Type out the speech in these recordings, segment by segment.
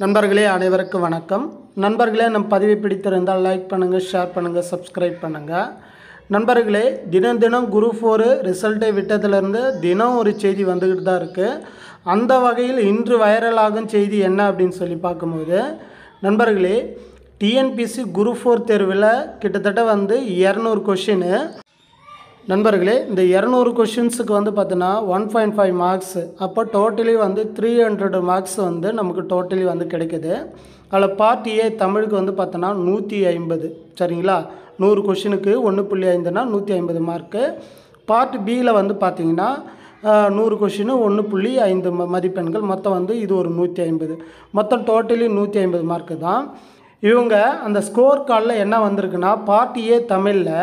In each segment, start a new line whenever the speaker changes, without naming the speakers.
நண்பர்களே அனைவருக்கும் வணக்கம். நண்பர்களே நம் பதிவை பிடித்திருந்தால் லைக் பண்ணுங்கள், ஷேர் பண்ணுங்கள், சப்ஸ்கிரைப் பண்ணுங்கள். நண்பர்களே தினம் தினம் குரூப் 4 ரிசல்ட்டை விட்டதுலேருந்து தினம் ஒரு செய்தி வந்துக்கிட்டு தான் இருக்குது. அந்த வகையில் இன்று வைரலாகும் செய்தி என்ன அப்படின்னு சொல்லி பார்க்கும்போது, நண்பர்களே டிஎன்பிசி குரூப் 4 தேர்வில் கிட்டத்தட்ட 200 கொஷினு. நண்பர்களே இந்த 200 கொஷின்ஸுக்கு பார்த்தோன்னா 1.5 மார்க்ஸ். அப்போ டோட்டலி 300 மார்க்ஸ் நமக்கு டோட்டலி கிடைக்குது. அதில் பார்ட் ஏ தமிழுக்கு பார்த்தோன்னா 150. சரிங்களா, 100 கொஷினுக்கு 1.5னா 150 மார்க்கு. பார்ட் பியில் பார்த்தீங்கன்னா 100 கொஷினு 1.5 மதிப்பெண்கள். மொத்தம் இது ஒரு 150. மொத்தம் டோட்டலி 150 மார்க்கு தான். இவங்க அந்த ஸ்கோர் கார்டில் என்ன வந்திருக்குன்னா, பார்ட் ஏ தமிழில்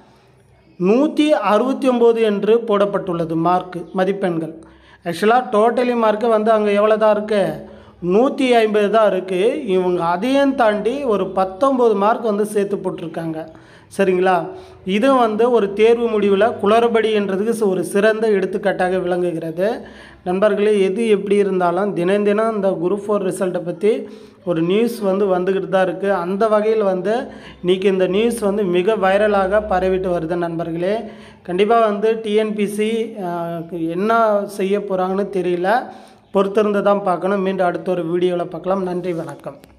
169 என்று போடப்பட்டுள்ளது மார்க்கு மதிப்பெண்கள். ஆக்சுவலாக டோட்டலி மார்க்கு அங்கே எவ்வளோ தான் இருக்குது, 150 தான் இருக்குது. இவங்க அதையும் தாண்டி ஒரு 19 மார்க் சேர்த்து போட்டிருக்காங்க. சரிங்களா, இது ஒரு தேர்வு முடிவில் குளறுபடின்றதுக்கு ஒரு சிறந்த எடுத்துக்காட்டாக விளங்குகிறது. நண்பர்களே எது எப்படி இருந்தாலும் தினம் தினம் இந்த குரூப் 4 ரிசல்ட்டை பற்றி ஒரு நியூஸ் வந்துக்கிட்டு தான் இருக்குது. அந்த வகையில் இன்றைக்கி இந்த நியூஸ் மிக வைரலாக பரவிட்டு வருது. நண்பர்களே கண்டிப்பாக டிஎன்பிசி என்ன செய்ய போகிறாங்கன்னு தெரியல, பொறுத்திருந்து தான் பார்க்கணும். மீண்டும் அடுத்த ஒரு வீடியோவில் பார்க்கலாம். நன்றி, வணக்கம்.